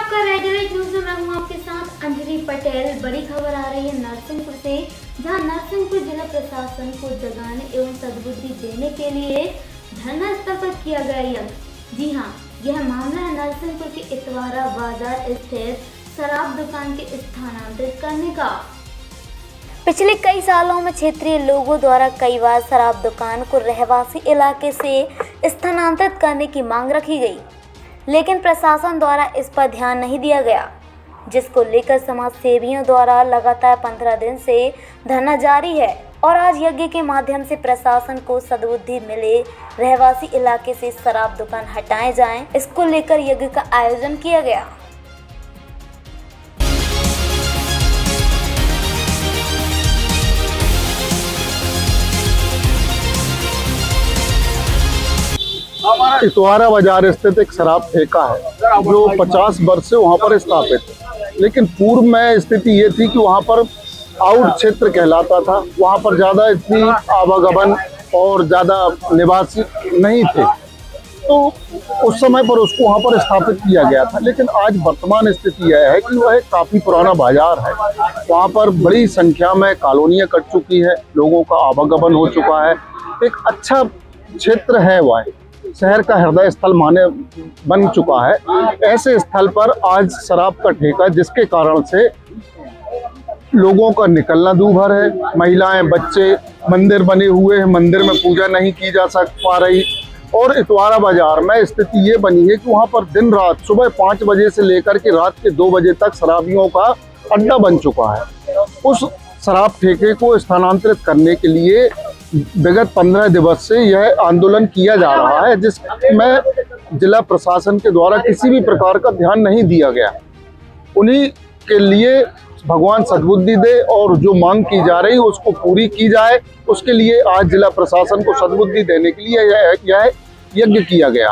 आपका red news में मैं हूं आपके साथ अंजलि पटेल। बड़ी खबर आ रही है नरसिंहपुर से, जहां नरसिंहपुर जिला प्रशासन को जगाने एवं सद्बुद्धि देने के लिए धरना स्थल पर किया गया यज्ञ। जी हां, यह मामला है नरसिंहपुर के इतवारा बाजार स्थित शराब दुकान के स्थानांतरित करने का। पिछले कई सालों में क्षेत्रीय लोगों द्वारा कई बार शराब दुकान को रहवासी इलाके से स्थानांतरित करने की मांग रखी गई, लेकिन प्रशासन द्वारा इस पर ध्यान नहीं दिया गया, जिसको लेकर समाज सेवियों द्वारा लगातार 15 दिन से धरना जारी है। और आज यज्ञ के माध्यम से प्रशासन को सद्बुद्धि मिले, रहवासी इलाके से शराब दुकान हटाए जाएं, इसको लेकर यज्ञ का आयोजन किया गया। इतवारा बाजार स्थित एक शराब ठेका है जो 50 वर्ष से वहाँ पर स्थापित है, लेकिन पूर्व में स्थिति ये थी कि वहाँ पर आउट क्षेत्र कहलाता था, वहाँ पर ज़्यादा इतनी आवागमन और ज़्यादा निवासी नहीं थे, तो उस समय पर उसको वहाँ पर स्थापित किया गया था। लेकिन आज वर्तमान स्थिति यह है कि वह एक काफ़ी पुराना बाजार है, वहाँ पर बड़ी संख्या में कॉलोनियाँ कट चुकी है, लोगों का आवागमन हो चुका है, एक अच्छा क्षेत्र है, वह शहर का हृदय स्थल बन चुका है। ऐसे स्थल पर आज शराब का ठेका, जिसके कारण से लोगों का निकलना दूभर है। महिलाएं, बच्चे, मंदिर बने हुए हैं, मंदिर में पूजा नहीं की जा पा रही। और इतवारा बाजार में स्थिति ये बनी है कि वहाँ पर दिन रात सुबह 5 बजे से लेकर के रात के 2 बजे तक शराबियों का अड्डा बन चुका है। उस शराब ठेके को स्थानांतरित करने के लिए विगत 15 दिवस से यह आंदोलन किया जा रहा है, जिसमें जिला प्रशासन के द्वारा किसी भी प्रकार का ध्यान नहीं दिया गया। उन्हीं के लिए भगवान सद्बुद्धि दे और जो मांग की जा रही है उसको पूरी की जाए, उसके लिए आज जिला प्रशासन को सद्बुद्धि देने के लिए यह यज्ञ किया गया।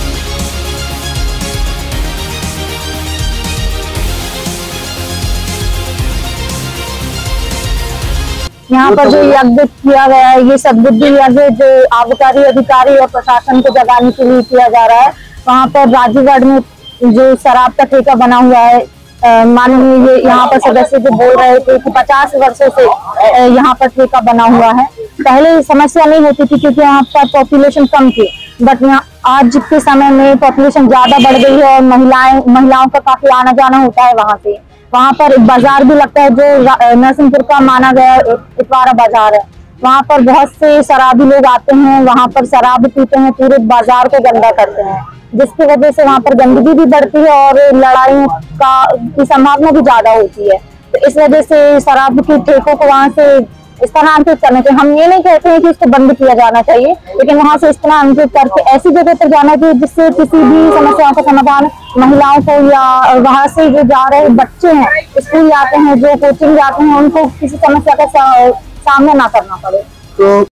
यहाँ पर जो यज्ञ किया गया है, ये सद्बुद्धि यज्ञ जो आबकारी अधिकारी और प्रशासन को जगाने के लिए किया जा रहा है। वहाँ पर राजूगढ़ में जो शराब का ठेका बना हुआ है, माननीय ये यहाँ पर सदस्य जो बोल रहे थे कि 50 वर्षों से यहाँ पर ठेका बना हुआ है। पहले समस्या नहीं होती थी क्योंकि यहाँ पर पॉपुलेशन कम थी, बट यहाँ आज के समय में पॉपुलेशन ज्यादा बढ़ गई है और महिलाओं का काफी आना जाना होता है। वहाँ पर एक बाजार भी लगता है जो नरसिंहपुर का माना गया इतवारा बाजार है। वहाँ पर बहुत से शराबी लोग आते हैं, वहाँ पर शराब पीते हैं, पूरे बाजार को गंदा करते हैं, जिसकी वजह से वहाँ पर गंदगी भी बढ़ती है और लड़ाई की संभावना भी ज्यादा होती है। तो इस वजह से शराब के ठेकों को वहाँ से स्थानांतरित करना चाहिए। हम ये नहीं कहते हैं कि इसको बंद किया जाना चाहिए, लेकिन वहाँ से स्थानांतरित करके ऐसी जगह पर जाना चाहिए जिससे किसी भी समस्याओं का समाधान महिलाओं को या वहाँ से जो जा रहे बच्चे हैं, स्कूल जाते हैं, जो कोचिंग जाते हैं, उनको किसी समस्या का सामना ना करना पड़े। तो